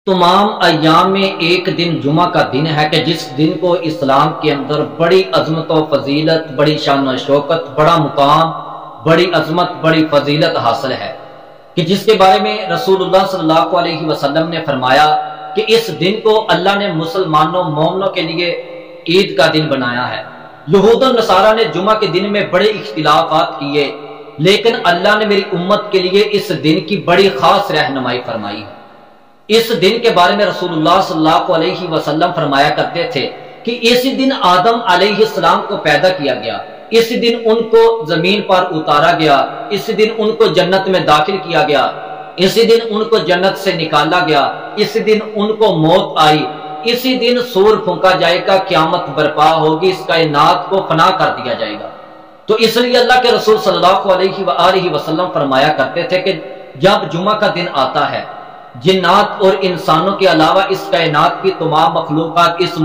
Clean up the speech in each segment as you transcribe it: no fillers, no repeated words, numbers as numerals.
تمام ایام میں ایک دن جمعہ کا دن ہے کہ جس دن کو اسلام کے اندر بڑی عظمت و فضیلت، بڑی شان و شوکت، بڑا مقام، بڑی عظمت، بڑی فضیلت حاصل ہے، کہ جس کے بارے میں رسول اللہ صلی اللہ علیہ وسلم نے فرمایا کہ اس دن کو اللہ نے مسلمانوں مومنوں کے لیے عید کا دن بنایا ہے۔ یہود و نصارہ نے جمعہ کے دن میں بڑے اختلافات کیے، لیکن اللہ نے میری امت کے لیے اس دن کی بڑی خاص رہنمائی فرمائی ہے۔ اس دن کے بارے میں رسول اللہ صلی اللہ علیہ وسلم فرمایا کرتے تھے کہ اس دن آدم علیہ السلام کو پیدا کیا گیا، اس دن ان کو زمین پر اتارا گیا، اس دن ان کو جنت میں داخل کیا گیا، اس دن ان کو جنت سے نکالا گیا، اس دن ان کو موت آئی، اسی دن سور پھونکا جائے گا، قیامت برپا ہوگی، اس کائنات کو فنا کر دیا جائے گا۔ تو اس لیے اللہ کے رسول صلی اللہ علیہ وآلہ وسلم فرمایا کرتے تھے کہ جب جمعہ کا دن آتا ہے، جنات اور انسانوں کے علاوہ اس کائنات کی تمام مخلوقات اس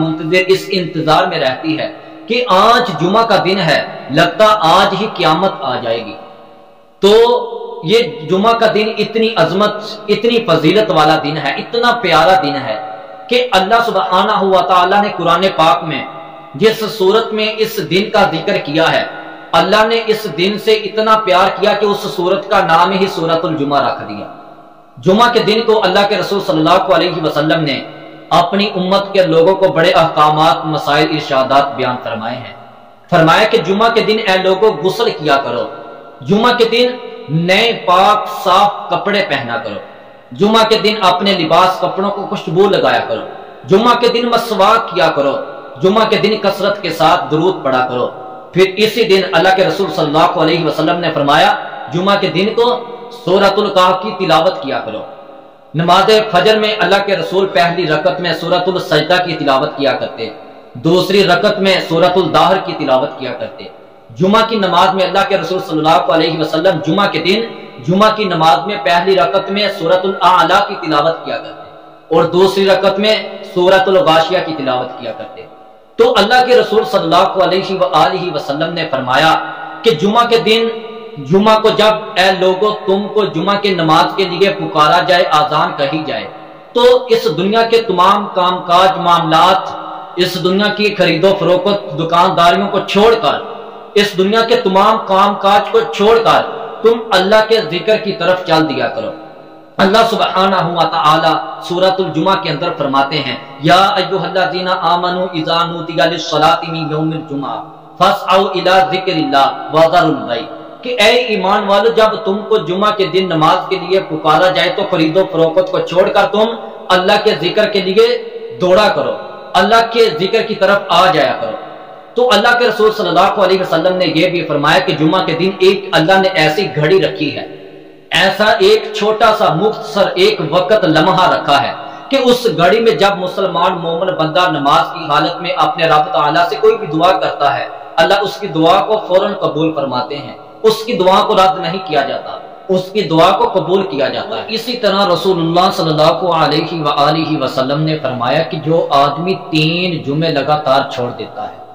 انتظار میں رہتی ہے کہ آج جمعہ کا دن ہے، لگتا آج ہی قیامت آ جائے گی۔ تو یہ جمعہ کا دن اتنی عظمت، اتنی فضیلت والا دن ہے، اتنا پیارا دن ہے کہ اللہ سبحانہ و تعالی نے قرآن پاک میں جس صورت میں اس دن کا ذکر کیا ہے، اللہ نے اس دن سے اتنا پیار کیا کہ اس صورت کا نام ہی سورۃ الجمعہ رکھ دیا۔ جمعہ کے دن کو اللہ کے رسول صلی اللہ علیہ وسلم نے اپنی امت کے لوگوں کو بڑے احکامات، مسائل، ارشادات بیان فرمائے ہیں۔ فرمایا کہ جمعہ کے دن اے لوگوں غسل کیا کرو، جمعہ کے دن نئے پاک صاف کپڑے پہنا کرو، جمعہ کے دن اپنے لباس کپڑوں کو خوشبو لگایا کرو، جمعہ کے دن مسواک کیا کرو، جمعہ کے دن کثرت کے ساتھ درود پڑھا کرو۔ پھر اسی دن اللہ کے رسول صلی اللہ علیہ وسلم نے فرمایا جمعہ کے دن کو سورۃ الکہف کی تلاوت کیا کرو۔ نماز فجر میں اللہ کے رسول پہلی رکعت میں سورۃ السجدہ کی تلاوت کیا کرتے، دوسری رکعت میں سورۃ الدہر کی تلاوت کیا کرتے۔ جمعہ کی نماز میں اللہ کے رسول صلی اللہ علیہ وسلم جمعہ کے دن جمعہ کی نماز میں پہلی رکعت میں سورۃ الاعلی کی تلاوت کیا کرتے اور دوسری رکعت میں سورۃ الغاشیہ کی تلاوت کیا کرتے۔ تو اللہ کے رسول صلی اللہ علیہ وآلہ وسلم نے فرمایا کہ جمعہ کے دن، جمعہ کو جب اے لوگوں تم کو جمعہ کے نماز کے لیے پکارا جائے، آذان کہی جائے، تو اس دنیا کے تمام کام کاج، معاملات، اس دنیا کی خرید و فروخت، دکانداریوں کو چھوڑ کر، اس دنیا کے تمام کام کاج کو چھوڑ کر تم اللہ کے ذکر کی طرف چل دیا کرو۔ اللہ سبحانہ و تعالی سورۃ الجمعہ کے اندر فرماتے ہیں یا ایھا الذین آمنوا اذا نودی للصلاۃ من یوم الجمعہ فاسعوا الی ذکر اللہ وذروا البیع، کہ اے ایمان والو جب تم کو جمعہ کے دن نماز کے لیے پکارا جائے تو خرید و فروخت کو چھوڑ کر تم اللہ کے ذکر کے لیے دوڑا کرو، اللہ کے ذکر کی طرف آ جایا کرو۔ تو اللہ کے رسول صلی اللہ علیہ وسلم نے یہ بھی فرمایا کہ جمعہ کے دن ایک اللہ نے ایسی گھڑی رکھی ہے، ایسا ایک چھوٹا سا مختصر ایک وقت لمحہ رکھا ہے کہ اس گھڑی میں جب مسلمان مومن بندہ نماز کی حالت میں اپنے رب تعالیٰ سے کوئی بھی دعا کرتا ہے، اللہ اس کی دعا کو فوراً قبول فرماتے ہیں، اس کی دعا کو رد نہیں کیا جاتا، اس کی دعا کو قبول کیا جاتا ہے۔ اسی طرح رسول اللہ صلی اللہ علیہ وآلہ وسلم نے فرمایا کہ جو آدمی 3 جمعے لگاتار چھوڑ دیتا ہے،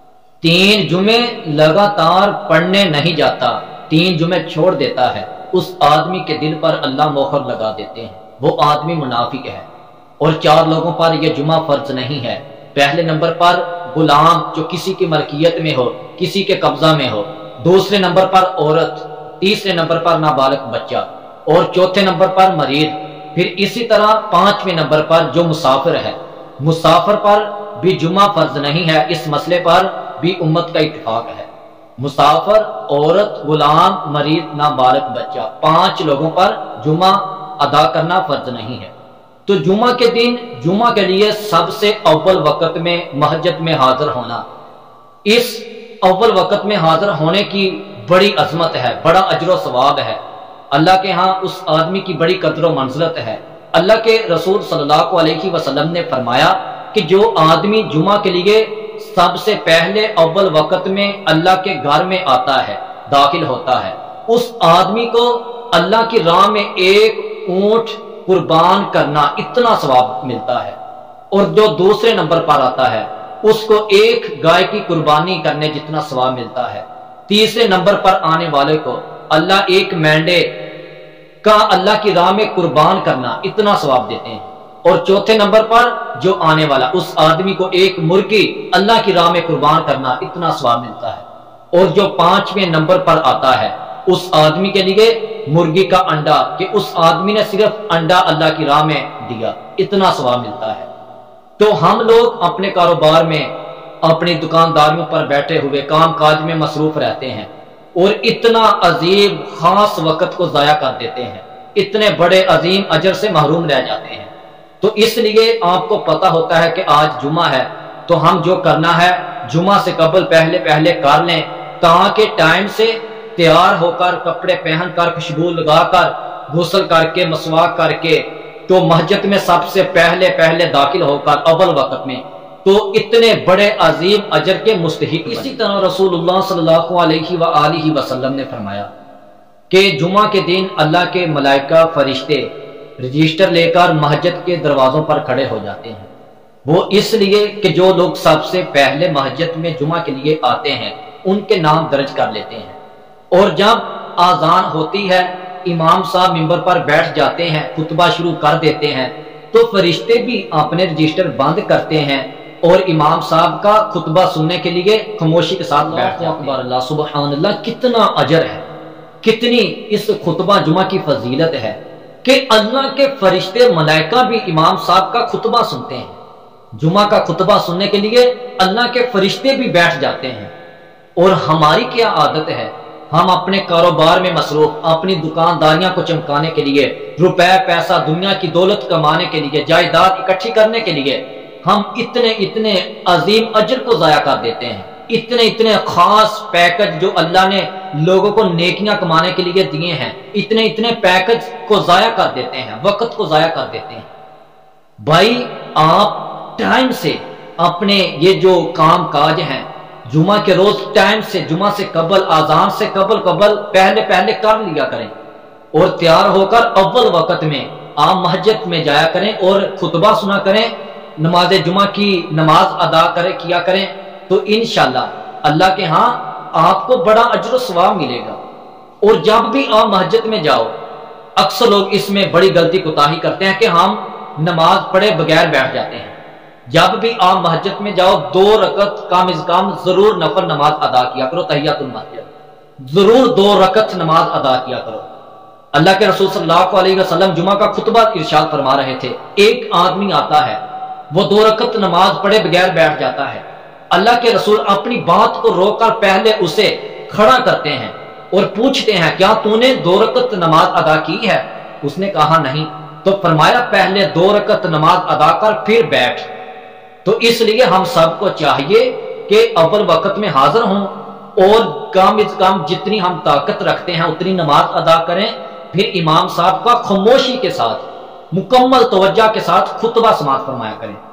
3 جمعے لگاتار پڑھنے نہیں جاتا، 3 جمعے چھوڑ دیتا ہے، اس آدمی کے دل پر اللہ مہر لگا دیتے ہیں، وہ آدمی منافق ہے۔ اور 4 لوگوں پر یہ جمعہ فرض نہیں ہے۔ پہلے نمبر پر غلام جو کسی کی ملکیت میں ہو، کسی کے قبضہ میں ہو، دوسرے نمبر پر عورت، تیسرے نمبر پر نابالغ بچہ، اور چوتھے نمبر پر مریض، پھر اسی طرح 5ویں نمبر پر جو مسافر ہے۔ مسافر پر بھی جمعہ فرض نہیں ہے، اس مسئلے پر بھی امت کا اتفاق ہے۔ مسافر، عورت، غلام، مریض، نابالغ بچہ، 5 لوگوں پر جمعہ ادا کرنا فرض نہیں ہے۔ تو جمعہ کے دن جمعہ کے لیے سب سے اول وقت میں مسجد میں حاضر ہونا، اس اول وقت میں حاضر ہونے کی بڑی عظمت ہے، بڑا اجر و ثواب ہے، اللہ کے ہاں اس آدمی کی بڑی قدر و منزلت ہے۔ اللہ کے رسول صلی اللہ علیہ وسلم نے فرمایا کہ جو آدمی جمعہ کے لیے سب سے پہلے اول وقت میں اللہ کے گھر میں آتا ہے، داخل ہوتا ہے، اس آدمی کو اللہ کی راہ میں ایک اونٹ قربان کرنا اتنا ثواب ملتا ہے، اور جو دوسرے نمبر پر آتا ہے اس کو ایک گائے کی قربانی کرنے جتنا ثواب ملتا ہے، تیسرے نمبر پر آنے والے کو اللہ ایک مینڈے کا اللہ کی راہ میں قربان کرنا اتنا ثواب دیتے ہیں، और चौथे नंबर पर जो आने वाला उस आदमी को एक मुर्गी अल्लाह की राह में कुर्बान करना, इतना सवाब मिलता है। और जो 5वें नंबर पर आता है उस आदमी के लिए मुर्गी का अंडा, कि उस आदमी ने सिर्फ अंडा अल्लाह की राह में दिया, इतना सवाब मिलता है। तो हम लोग अपने कारोबार में, अपनी दुकानदारियों पर बैठे हुए काम काज में मसरूफ रहते हैं और इतना अजीम खास वक्त को जाया कर देते हैं, इतने बड़े अजीम अजर से महरूम रह जाते हैं। तो इसलिए आपको पता होता है कि आज जुमा है, तो हम जो करना है जुमा से कबल पहले पहले कर लें, ताकि टाइम से तैयार होकर, कपड़े पहनकर, खुशबू लगाकर, गुस्ल करके, मसवाक करके, तो मस्जिद में सबसे पहले पहले दाखिल होकर अव्वल वक्त में, तो इतने बड़े अजीम अजर के मुस्तहिक। इसी तरह रसूलुल्लाह सल्लल्लाहु अलैहि वसल्लम ने फरमाया कि जुमा के दिन अल्लाह के मलाइका फरिश्ते रजिस्टर लेकर मस्जिद के दरवाजों पर खड़े हो जाते हैं। वो इसलिए कि जो लोग सबसे पहले मस्जिद में जुमा के लिए आते हैं उनके नाम दर्ज कर लेते हैं। और जब आजान होती है, इमाम साहब मिंबर पर बैठ जाते हैं, खुतबा शुरू कर देते हैं, तो फरिश्ते भी अपने रजिस्टर बंद करते हैं और इमाम साहब का खुतबा सुनने के लिए खामोशी के साथ बैठ जाते हैं। अल्लाह सुभान अल्लाह, कितना अजर है, कितनी इस खुतबा जुमा की फजीलत है कि अल्लाह के फरिश्ते मलाइका भी इमाम साहब का खुतबा सुनते हैं। जुमा का खुतबा सुनने के लिए अल्लाह के फरिश्ते भी बैठ जाते हैं। और हमारी क्या आदत है, हम अपने कारोबार में मसरूफ, अपनी दुकानदारियां को चमकाने के लिए, रुपए पैसा दुनिया की दौलत कमाने के लिए, जायदाद इकट्ठी करने के लिए हम इतने इतने अजीम अजर को जाया कर देते हैं। इतने इतने खास पैकेज जो अल्लाह ने लोगों को नेकियां कमाने के लिए दिए हैं, इतने इतने पैकेज को जाया कर देते हैं, वक्त को जाया कर देते हैं। भाई आप टाइम से अपने ये जो काम काज हैं जुमा के रोज टाइम से, जुमा से कबल, आजान से कबल पहले पहले कर लिया करें और तैयार होकर अव्वल वक्त में आप मस्जिद में जाया करें और खुतबा सुना करें, नमाज जुमा की नमाज अदा किया करें, तो इंशाअल्लाह अल्लाह के यहाँ आपको बड़ा अजर सवाब मिलेगा। और जब भी आप मस्जिद में जाओ, अक्सर लोग इसमें बड़ी गलती कोताही करते हैं कि हम नमाज पढ़े बगैर बैठ जाते हैं। जब भी आप मस्जिद में जाओ 2 रकत कम से कम जरूर नफल नमाज अदा किया करो, तहियातुल मस्जिद, जरूर 2 रकत नमाज अदा किया करो। अल्लाह के रसूल सल्लल्लाहु अलैहि वसल्लम जुमा का खुतबा इरशाद फरमा रहे थे, एक आदमी आता है, वो 2 रकत नमाज पढ़े बगैर बैठ जाता है। अल्लाह के रसूल अपनी बात को रोककर पहले उसे खड़ा करते हैं और पूछते हैं, क्या तूने 2 रकत नमाज अदा की है? उसने कहा नहीं। तो फरमाया, पहले 2 रकत नमाज अदा कर फिर बैठ। तो इसलिए हम सबको चाहिए कि अव्वल वक्त में हाजिर हों और कम से कम जितनी हम ताकत रखते हैं उतनी नमाज अदा करें, फिर इमाम साहब का खामोशी के साथ, मुकम्मल तवज्जो के साथ खुतबा समाअत फरमाया करें।